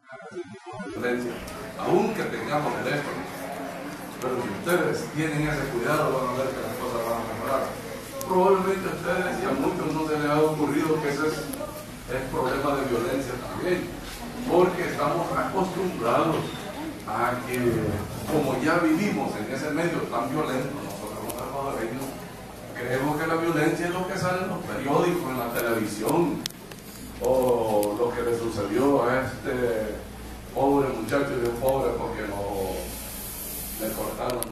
violencia, aunque tengamos teléfonos. Pero si ustedes tienen ese cuidado, van a ver que las cosas van a mejorar. Probablemente a ustedes y a muchos no se les ha ocurrido que ese es problema de violencia también, porque estamos acostumbrados a que, como ya vivimos en ese medio tan violento, nosotros los salvadoreños, creemos que la violencia es lo que sale en los periódicos, en la televisión, o lo que le sucedió a este pobre muchacho y de pobre porque le cortaron